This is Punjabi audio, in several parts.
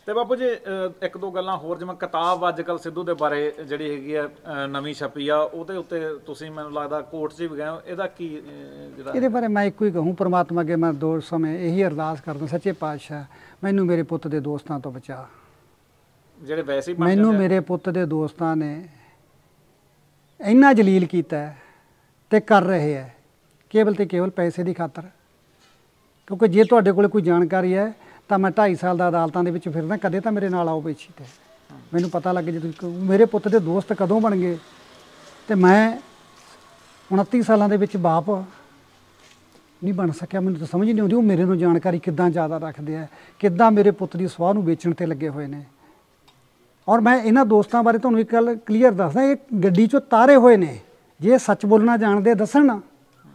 ਤੇ ਬਾਪੂ ਜੀ ਇੱਕ ਦੋ ਗੱਲਾਂ ਹੋਰ, ਜਿਵੇਂ ਕਿਤਾਬ ਅੱਜ ਕੱਲ ਸਿੱਧੂ ਦੇ ਬਾਰੇ ਜਿਹੜੀ ਹੈਗੀ ਆ ਨਵੀਂ ਛਪੀ ਆ, ਉਹਦੇ ਉੱਤੇ ਤੁਸੀਂ ਮੈਨੂੰ ਲੱਗਦਾ ਕੋਰਟ 'ਚ ਵੀ ਗਏ ਹੋ, ਇਹਦਾ ਕੀ ਜਿਹੜਾ ਇਹਦੇ ਬਾਰੇ ਮੈਂ ਇੱਕੋ ਹੀ ਕਹੂੰ, ਪ੍ਰਮਾਤਮਾ ਅੱਗੇ ਮੈਂ ਦੋ ਸਮੇਂ ਇਹੀ ਅਰਦਾਸ ਕਰਦਾ, ਸੱਚੇ ਪਾਤਸ਼ਾਹ ਮੈਨੂੰ ਮੇਰੇ ਪੁੱਤ ਦੇ ਦੋਸਤਾਂ ਤੋਂ ਬਚਾ। ਜਿਹੜੇ ਵੈਸੇ ਹੀ ਮੈਨੂੰ ਮੇਰੇ ਪੁੱਤ ਦੇ ਦੋਸਤਾਂ ਨੇ ਇੰਨਾ ਜਲੀਲ ਕੀਤਾ ਤੇ ਕਰ ਰਹੇ ਹੈ ਕੇਵਲ ਤੇ ਕੇਵਲ ਪੈਸੇ ਦੀ ਖਾਤਰ। ਕਿਉਂਕਿ ਜੇ ਤੁਹਾਡੇ ਕੋਲ ਕੋਈ ਜਾਣਕਾਰੀ ਹੈ ਤਾਂ ਮੈਂ 2.5 ਸਾਲ ਦਾ ਅਦਾਲਤਾਂ ਦੇ ਵਿੱਚ ਫਿਰਦਾ, ਕਦੇ ਤਾਂ ਮੇਰੇ ਨਾਲ ਆਓ ਪੇਸ਼ੀ ਤੇ ਮੈਨੂੰ ਪਤਾ ਲੱਗ ਜੇ ਤੁਸੀਂ ਮੇਰੇ ਪੁੱਤ ਦੇ ਦੋਸਤ ਕਦੋਂ ਬਣ ਗਏ। ਤੇ ਮੈਂ 29 ਸਾਲਾਂ ਦੇ ਵਿੱਚ ਬਾਪ ਨਹੀਂ ਬਣ ਸਕਿਆ, ਮੈਨੂੰ ਤਾਂ ਸਮਝ ਨਹੀਂ ਆਉਂਦੀ ਉਹ ਮੇਰੇ ਨੂੰ ਜਾਣਕਾਰੀ ਕਿੱਦਾਂ ਜ਼ਿਆਦਾ ਰੱਖਦੇ ਆ, ਕਿੱਦਾਂ ਮੇਰੇ ਪੁੱਤ ਦੀ ਸਵਾਹ ਨੂੰ ਵੇਚਣ 'ਤੇ ਲੱਗੇ ਹੋਏ ਨੇ। ਔਰ ਮੈਂ ਇਹਨਾਂ ਦੋਸਤਾਂ ਬਾਰੇ ਤੁਹਾਨੂੰ ਇੱਕ ਗੱਲ ਕਲੀਅਰ ਦੱਸਦਾ, ਇਹ ਗੱਡੀ 'ਚੋਂ ਤਾਰੇ ਹੋਏ ਨੇ। ਜੇ ਇਹ ਸੱਚ ਬੋਲਣਾ ਜਾਣਦੇ ਦੱਸਣ ਨਾ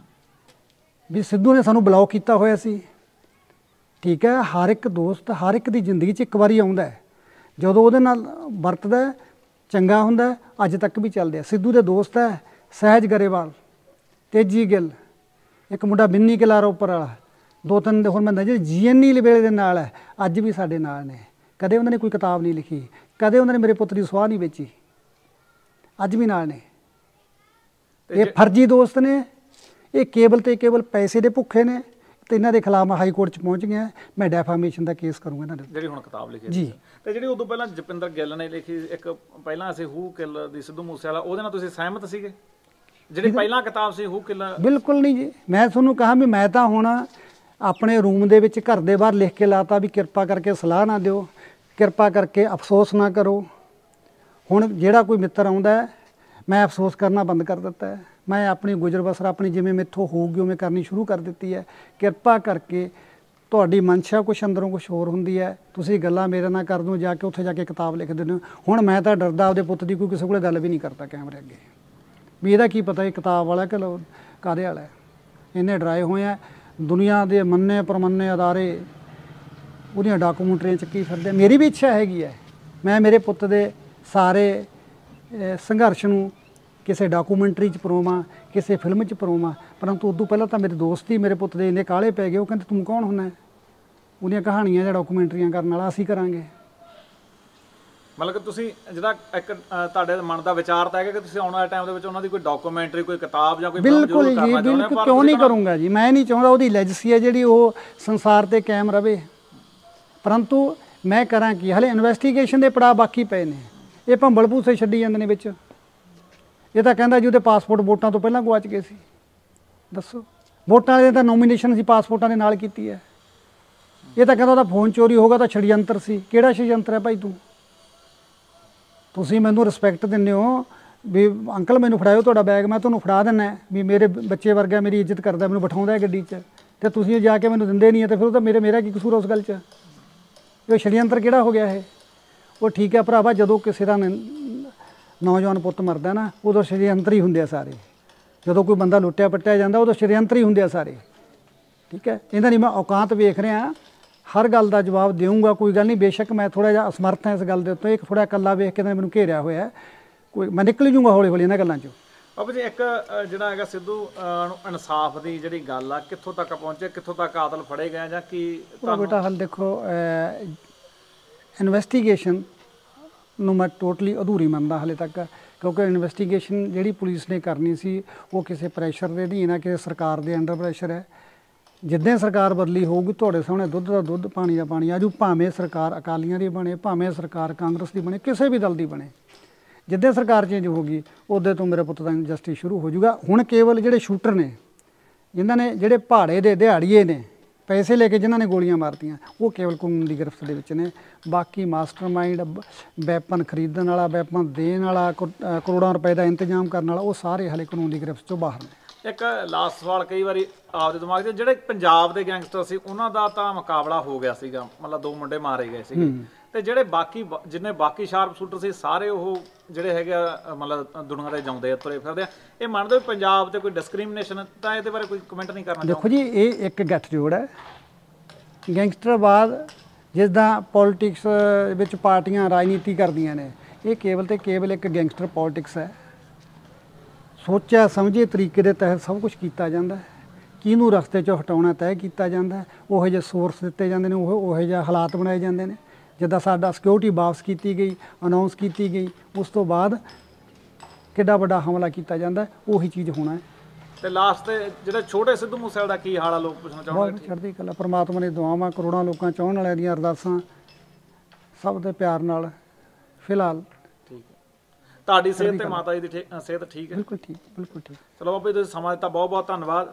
ਵੀ ਸਿੱਧੂ ਨੇ ਸਾਨੂੰ ਬਲੌਕ ਕੀਤਾ ਹੋਇਆ ਸੀ। ਠੀਕ ਹੈ, ਹਰ ਇੱਕ ਦੋਸਤ ਹਰ ਇੱਕ ਦੀ ਜ਼ਿੰਦਗੀ 'ਚ ਇੱਕ ਵਾਰੀ ਆਉਂਦਾ, ਜਦੋਂ ਉਹਦੇ ਨਾਲ ਵਰਤਦਾ ਚੰਗਾ ਹੁੰਦਾ। ਅੱਜ ਤੱਕ ਵੀ ਚੱਲਦੇ ਆ। ਸਿੱਧੂ ਦੇ ਦੋਸਤ ਹੈ ਸਹਿਜ ਗਰੇਵਾਲ, ਤੇਜੀ ਗਿੱਲ, ਇੱਕ ਮੁੰਡਾ ਬਿੰਨੀ ਕਿਲਾਰਾ ਉੱਪਰ ਵਾਲਾ, 2-3 ਹੁਣ ਮੈਂ ਜੀ GNE ਵੇਲੇ ਦੇ ਨਾਲ ਹੈ, ਅੱਜ ਵੀ ਸਾਡੇ ਨਾਲ ਨੇ। ਕਦੇ ਉਹਨਾਂ ਨੇ ਕੋਈ ਕਿਤਾਬ ਨਹੀਂ ਲਿਖੀ, ਕਦੇ ਉਹਨਾਂ ਨੇ ਮੇਰੇ ਪੁੱਤ ਦੀ ਸਵਾਹ ਨਹੀਂ ਵੇਚੀ, ਅੱਜ ਵੀ ਨਾਲ ਨੇ। ਇਹ ਫਰਜ਼ੀ ਦੋਸਤ ਨੇ, ਇਹ ਕੇਵਲ ਤੇ ਕੇਵਲ ਪੈਸੇ ਦੇ ਭੁੱਖੇ ਨੇ। ਤੇ ਇਹਨਾਂ ਦੇ ਖਿਲਾਫ ਮੈਂ ਹਾਈ ਕੋਰਟ 'ਚ ਪਹੁੰਚ ਗਿਆ, ਮੈਂ ਡੈਫਾਮੇਸ਼ਨ ਦਾ ਕੇਸ ਕਰੂੰਗਾ ਇਹਨਾਂ ਦੇ, ਜਿਹੜੀ ਹੁਣ ਕਿਤਾਬ ਲਿਖੀ ਜੀ। ਤੇ ਜਿਹੜੀ ਉਦੋਂ ਪਹਿਲਾਂ ਜਪਿੰਦਰ ਗਿੱਲ ਨੇ ਲਿਖੀ ਇੱਕ ਪਹਿਲਾਂ ਅਸੀਂ ਹੂ ਕਿੱਲ ਦੀ ਸਿੱਧੂ ਮੂਸੇਵਾਲਾ, ਉਹਦੇ ਨਾਲ ਤੁਸੀਂ ਸਹਿਮਤ ਸੀਗੇ? ਜਿਹੜੀ ਪਹਿਲਾਂ ਕਿਤਾਬ ਸੀ ਹੂ ਕਿੱਲ? ਬਿਲਕੁਲ ਨਹੀਂ ਜੀ। ਮੈਂ ਤੁਹਾਨੂੰ ਕਹਾਂ ਵੀ ਮੈਂ ਤਾਂ ਹੁਣ ਆਪਣੇ ਰੂਮ ਦੇ ਵਿੱਚ ਘਰ ਦੇ ਬਾਹਰ ਲਿਖ ਕੇ ਲਾਤਾ ਵੀ ਕਿਰਪਾ ਕਰਕੇ ਸਲਾਹ ਨਾ ਦਿਓ, ਕਿਰਪਾ ਕਰਕੇ ਅਫਸੋਸ ਨਾ ਕਰੋ। ਹੁਣ ਜਿਹੜਾ ਕੋਈ ਮਿੱਤਰ ਆਉਂਦਾ ਮੈਂ ਅਫਸੋਸ ਕਰਨਾ ਬੰਦ ਕਰ ਦਿੱਤਾ ਹੈ। ਮੈਂ ਆਪਣੀ ਗੁਜ਼ਰ ਬਸਰ ਆਪਣੀ ਜਿਵੇਂ ਮੈਥੋਂ ਹੋਊਗੀ ਉਵੇਂ ਕਰਨੀ ਸ਼ੁਰੂ ਕਰ ਦਿੱਤੀ ਹੈ। ਕਿਰਪਾ ਕਰਕੇ ਤੁਹਾਡੀ ਮਨਸ਼ਾ ਕੁਛ ਅੰਦਰੋਂ ਕੁਛ ਹੋਰ ਹੁੰਦੀ ਹੈ, ਤੁਸੀਂ ਗੱਲਾਂ ਮੇਰੇ ਨਾਲ ਕਰ ਦਿਓ, ਜਾ ਕੇ ਉੱਥੇ ਜਾ ਕੇ ਕਿਤਾਬ ਲਿਖ ਦਿੰਦੇ ਹੋ। ਹੁਣ ਮੈਂ ਤਾਂ ਡਰਦਾ ਆਪਦੇ ਪੁੱਤ ਦੀ ਕੋਈ ਕਿਸੇ ਕੋਲੇ ਗੱਲ ਵੀ ਨਹੀਂ ਕਰਦਾ ਕੈਮਰੇ ਅੱਗੇ, ਵੀ ਇਹਦਾ ਕੀ ਪਤਾ ਇਹ ਕਿਤਾਬ ਵਾਲਾ ਕਿ ਕਾਹਦੇ ਵਾਲਾ ਹੈ। ਇੰਨੇ ਡਰਾਏ ਹੋਏ ਆ, ਦੁਨੀਆ ਦੇ ਮੰਨੇ ਪਰਮੰਨੇ ਅਦਾਰੇ ਉਹਦੀਆਂ ਡਾਕੂਮੈਂਟਰੀਆਂ ਚੱਕੀ ਫਿਰਦੇ। ਮੇਰੀ ਵੀ ਇੱਛਾ ਹੈਗੀ ਹੈ ਮੈਂ ਮੇਰੇ ਪੁੱਤ ਦੇ ਸਾਰੇ ਸੰਘਰਸ਼ ਨੂੰ ਕਿਸੇ ਡਾਕੂਮੈਂਟਰੀ 'ਚ ਪਰੋਵਾਂ, ਕਿਸੇ ਫਿਲਮ 'ਚ ਪਰੋਵਾਂ, ਪਰੰਤੂ ਉਦੋਂ ਪਹਿਲਾਂ ਤਾਂ ਮੇਰੇ ਦੋਸਤ ਹੀ ਮੇਰੇ ਪੁੱਤ ਦੇ ਇੰਨੇ ਕਾਹਲੇ ਪੈ ਗਏ। ਉਹ ਕਹਿੰਦੇ ਤੂੰ ਕੌਣ ਹੁੰਦਾ, ਉਹਦੀਆਂ ਕਹਾਣੀਆਂ ਜਾਂ ਡਾਕੂਮੈਂਟਰੀਆਂ ਕਰਨ ਵਾਲਾ ਅਸੀਂ ਕਰਾਂਗੇ। ਮਤਲਬ ਕਿ ਤੁਸੀਂ ਜਿਹੜਾ ਇੱਕ ਤੁਹਾਡੇ ਮਨ ਦਾ ਵਿਚਾਰ ਤਾਂ ਹੈਗਾ ਕਿ ਤੁਸੀਂ ਆਉਣ ਵਾਲੇ ਟਾਈਮ ਦੇ ਵਿੱਚ ਉਹਨਾਂ ਦੀ ਕੋਈ ਡਾਕੂਮੈਂਟਰੀ, ਕੋਈ ਕਿਤਾਬ ਜਾਂ ਕੋਈ ਬਿਲਕੁਲ ਜੀ, ਬਿਲਕੁਲ ਕਿਉਂ ਨਹੀਂ ਕਰੂੰਗਾ ਜੀ। ਮੈਂ ਨਹੀਂ ਚਾਹੁੰਦਾ ਉਹਦੀ ਲੈਗੇਸੀ ਹੈ ਜਿਹੜੀ ਉਹ ਸੰਸਾਰ 'ਤੇ ਕਾਇਮ ਰਵੇ, ਪਰੰਤੂ ਮੈਂ ਕਰਾਂ ਕੀ, ਹਲੇ ਇਨਵੈਸਟੀਗੇਸ਼ਨ ਦੇ ਪੜਾਅ ਬਾਕੀ ਪਏ ਨੇ। ਇਹ ਭੰਬਲ ਭੂਸੇ ਛੱਡੀ ਜਾਂਦੇ ਨੇ ਵਿੱਚ। ਇਹ ਤਾਂ ਕਹਿੰਦਾ ਜੀ ਉਹਦੇ ਪਾਸਪੋਰਟ ਵੋਟਾਂ ਤੋਂ ਪਹਿਲਾਂ ਗੁਆਚ ਗਏ ਸੀ। ਦੱਸੋ, ਵੋਟਾਂ ਵਾਲੇ ਤਾਂ ਨੋਮੀਨੇਸ਼ਨ ਸੀ ਪਾਸਪੋਰਟਾਂ ਦੇ ਨਾਲ ਕੀਤੀ ਹੈ। ਇਹ ਤਾਂ ਕਹਿੰਦਾ ਉਹਦਾ ਫੋਨ ਚੋਰੀ ਹੋਗਾ ਤਾਂ ਛੜਯੰਤਰ ਸੀ। ਕਿਹੜਾ ਛੜਯੰਤਰ ਹੈ ਭਾਈ? ਤੁਸੀਂ ਮੈਨੂੰ ਰਿਸਪੈਕਟ ਦਿੰਦੇ ਹੋ ਵੀ ਅੰਕਲ ਮੈਨੂੰ ਫੜਾਇਓ ਤੁਹਾਡਾ ਬੈਗ, ਮੈਂ ਤੁਹਾਨੂੰ ਫੜਾ ਦਿੰਦਾ ਵੀ ਮੇਰੇ ਬੱਚੇ ਵਰਗਾ ਮੇਰੀ ਇੱਜ਼ਤ ਕਰਦਾ, ਮੈਨੂੰ ਬਿਠਾਉਂਦਾ ਗੱਡੀ 'ਚ, ਤੇ ਤੁਸੀਂ ਜਾ ਕੇ ਮੈਨੂੰ ਦਿੰਦੇ ਨਹੀਂ ਹੈ। ਤੇ ਫਿਰ ਉਹ ਤਾਂ ਮੇਰਾ ਕੀ ਕਸੂਰ ਉਸ ਗੱਲ 'ਚ? ਇਹ ਛੜਯੰਤਰ ਕਿਹੜਾ ਹੋ ਗਿਆ ਇਹ? ਉਹ ਠੀਕ ਹੈ ਭਰਾਵਾ, ਜਦੋਂ ਕਿਸੇ ਦਾ ਨੌਜਵਾਨ ਪੁੱਤ ਮਰਦਾ ਨਾ ਉਦੋਂ ਛੜਯੰਤਰ ਹੀ ਹੁੰਦੇ ਆ ਸਾਰੇ। ਜਦੋਂ ਕੋਈ ਬੰਦਾ ਲੁੱਟਿਆ ਪੱਟਿਆ ਜਾਂਦਾ ਉਦੋਂ ਛੜਯੰਤਰ ਹੀ ਹੁੰਦੇ ਆ ਸਾਰੇ। ਠੀਕ ਹੈ, ਇਹਦਾ ਨਹੀਂ ਮੈਂ ਔਕਾਤ ਵੇਖ ਰਿਹਾ, ਹਰ ਗੱਲ ਦਾ ਜਵਾਬ ਦੇਊਂਗਾ, ਕੋਈ ਗੱਲ ਨਹੀਂ। ਬੇਸ਼ੱਕ ਮੈਂ ਥੋੜ੍ਹਾ ਜਿਹਾ ਅਸਮਰਥ ਹਾਂ ਇਸ ਗੱਲ ਦੇ ਉੱਤੇ, ਇੱਕ ਥੋੜ੍ਹਾ ਇਕੱਲਾ ਵੇਖ ਕੇ ਤਾਂ ਮੈਨੂੰ ਘੇਰਿਆ ਹੋਇਆ, ਕੋਈ ਮੈਂ ਨਿਕਲ ਜੂੰਗਾ ਹੌਲੀ ਹੌਲੀ ਇਹਨਾਂ ਗੱਲਾਂ 'ਚੋਂ। ਬਾਬਾ ਜੀ ਇੱਕ ਜਿਹੜਾ ਹੈਗਾ ਸਿੱਧੂ ਨੂੰ ਇਨਸਾਫ ਦੀ ਜਿਹੜੀ ਗੱਲ ਆ, ਕਿੱਥੋਂ ਤੱਕ ਪਹੁੰਚੇ, ਕਿੱਥੋਂ ਤੱਕ ਕਾਤਲ ਫੜੇ ਗਏ ਜਾਂ ਕੀ? ਬੇਟਾ ਹਾਲ ਦੇਖੋ, ਇਨਵੈਸਟੀਗੇਸ਼ਨ ਨੂੰ ਮੈਂ ਟੋਟਲੀ ਅਧੂਰੀ ਮੰਨਦਾ ਹਾਲੇ ਤੱਕ, ਕਿਉਂਕਿ ਇਨਵੈਸਟੀਗੇਸ਼ਨ ਜਿਹੜੀ ਪੁਲਿਸ ਨੇ ਕਰਨੀ ਸੀ ਉਹ ਕਿਸੇ ਪ੍ਰੈਸ਼ਰ ਦੇ ਅਧੀਨ ਹੈ, ਕਿਸੇ ਸਰਕਾਰ ਦੇ ਅੰਡਰ ਪ੍ਰੈਸ਼ਰ ਹੈ। ਜਿੱਦਾਂ ਸਰਕਾਰ ਬਦਲੀ ਹੋਊਗੀ ਤੁਹਾਡੇ ਸਾਹਮਣੇ ਦੁੱਧ ਦਾ ਦੁੱਧ ਪਾਣੀ ਦਾ ਪਾਣੀ ਆਜੂ, ਭਾਵੇਂ ਸਰਕਾਰ ਅਕਾਲੀਆਂ ਦੀ ਬਣੇ, ਭਾਵੇਂ ਸਰਕਾਰ ਕਾਂਗਰਸ ਦੀ ਬਣੇ, ਕਿਸੇ ਵੀ ਦਲ ਦੀ ਬਣੇ। ਜਿੱਦਾਂ ਸਰਕਾਰ ਚੇਂਜ ਹੋਊਗੀ ਉਦੋਂ ਤੋਂ ਮੇਰੇ ਪੁੱਤ ਦਾ ਜਸਟਿਸ ਸ਼ੁਰੂ ਹੋ ਜਾਊਗਾ। ਹੁਣ ਕੇਵਲ ਜਿਹੜੇ ਸ਼ੂਟਰ ਨੇ, ਜਿਨ੍ਹਾਂ ਨੇ ਜਿਹੜੇ ਪਹਾੜੇ ਦੇ ਦਿਹਾੜੀਏ ਨੇ, ਪੈਸੇ ਲੈ ਕੇ ਜਿਨ੍ਹਾਂ ਨੇ ਗੋਲੀਆਂ ਮਾਰਤੀਆਂ, ਉਹ ਕੇਵਲ ਕਾਨੂੰਨ ਦੀ ਗ੍ਰਿਫਤ ਦੇ ਵਿੱਚ ਨੇ। ਬਾਕੀ ਮਾਸਟਰਮਾਈਂਡ, ਵੈਪਨ ਖਰੀਦਣ ਵਾਲਾ, ਵੈਪਨ ਦੇਣ ਵਾਲਾ, ਕਰੋੜਾਂ ਰੁਪਏ ਦਾ ਇੰਤਜ਼ਾਮ ਕਰਨ ਵਾਲਾ, ਉਹ ਸਾਰੇ ਹਾਲੇ ਕਾਨੂੰਨ ਦੀ ਗ੍ਰਿਫਤ 'ਚੋਂ ਬਾਹਰ ਨੇ। ਇੱਕ ਲਾਸਟ ਸਵਾਲ ਕਈ ਵਾਰੀ ਆਪਦੇ ਦਿਮਾਗ 'ਚ, ਜਿਹੜੇ ਪੰਜਾਬ ਦੇ ਗੈਂਗਸਟਰ ਸੀ ਉਹਨਾਂ ਦਾ ਤਾਂ ਮੁਕਾਬਲਾ ਹੋ ਗਿਆ ਸੀਗਾ, ਮਤਲਬ 2 ਮੁੰਡੇ ਮਾਰੇ ਗਏ ਸੀਗੇ, ਤੇ ਜਿਹੜੇ ਬਾਕੀ ਜਿੰਨੇ ਬਾਕੀ ਸ਼ਾਰਪ ਸ਼ੂਟਰ ਸੀ ਸਾਰੇ ਉਹ ਜਿਹੜੇ ਹੈਗੇ ਮਤਲਬ ਦੁਨੀਆ ਦੇ ਜਾਉਂਦੇ ਤੁਰੇ ਫਿਰਦੇ ਆ। ਇਹ ਮੰਨਦੇ ਪੰਜਾਬ 'ਤੇ ਕੋਈ ਡਿਸਕ੍ਰਿਮੀਨੇਸ਼ਨ, ਤਾਂ ਇਹਦੇ ਬਾਰੇ ਕੋਈ ਕਮੈਂਟ ਨਹੀਂ ਕਰਨਾ? ਦੇਖੋ ਜੀ, ਇਹ ਇੱਕ ਗੱਠਜੋੜ ਹੈ। ਗੈਂਗਸਟਰਵਾਦ ਜਿੱਦਾਂ ਪੋਲੀਟਿਕਸ ਵਿੱਚ ਪਾਰਟੀਆਂ ਰਾਜਨੀਤੀ ਕਰਦੀਆਂ ਨੇ, ਇਹ ਕੇਵਲ ਤੇ ਕੇਵਲ ਇੱਕ ਗੈਂਗਸਟਰ ਪੋਲੀਟਿਕਸ ਹੈ। ਸੋਚਿਆ ਸਮਝੇ ਤਰੀਕੇ ਦੇ ਤਹਿਤ ਸਭ ਕੁਝ ਕੀਤਾ ਜਾਂਦਾ ਹੈ। ਕਿਹਨੂੰ ਰਸਤੇ 'ਚੋਂ ਹਟਾਉਣਾ ਤੈਅ ਕੀਤਾ ਜਾਂਦਾ ਹੈ। ਉਹੋ ਜਿਹੇ ਸੋਰਸ ਦਿੱਤੇ ਜਾਂਦੇ ਨੇ, ਉਹੋ ਜਿਹੇ ਹਾਲਾਤ ਬਣਾਏ ਜਾਂਦੇ ਨੇ। ਜਿੱਦਾਂ ਸਾਡਾ ਸਿਕਿਉਰਿਟੀ ਵਾਪਸ ਕੀਤੀ ਗਈ, ਅਨਾਉਂਸ ਕੀਤੀ ਗਈ, ਉਸ ਤੋਂ ਬਾਅਦ ਕਿੱਡਾ ਵੱਡਾ ਹਮਲਾ ਕੀਤਾ ਜਾਂਦਾ, ਉਹੀ ਚੀਜ਼ ਹੋਣਾ ਹੈ। ਤੇ ਲਾਸਟ ਤੇ ਜਿਹੜੇ ਛੋਟੇ ਸਿੱਧੂ ਮੂਸੇਵਾਲੇ ਦਾ ਕੀ ਹਾਲ ਆ, ਲੋਕ ਪੁੱਛਣਾ ਚਾਹੁੰਦੇ ਬਹੁਤ ਚੜ੍ਹਦੀ ਕਲਾ, ਪਰਮਾਤਮਾ ਦੀ ਦੁਆਵਾਂ, ਕਰੋੜਾਂ ਲੋਕਾਂ ਚਾਹਣ ਵਾਲਿਆਂ ਦੀਆਂ ਅਰਦਾਸਾਂ, ਸਭ ਦੇ ਪਿਆਰ ਨਾਲ ਫਿਲਹਾਲ ਠੀਕ ਹੈ। ਤੁਹਾਡੀ ਸਿਹਤ ਤੇ ਮਾਤਾ ਜੀ ਦੀ ਸਿਹਤ ਠੀਕ ਹੈ? ਬਿਲਕੁਲ ਠੀਕ, ਬਿਲਕੁਲ ਠੀਕ। ਚਲੋ ਬਾਬਾ ਜੀ ਤੁਸੀਂ ਸਮਾਂ ਦਿੱਤਾ, ਬਹੁਤ ਬਹੁਤ ਧੰਨਵਾਦ।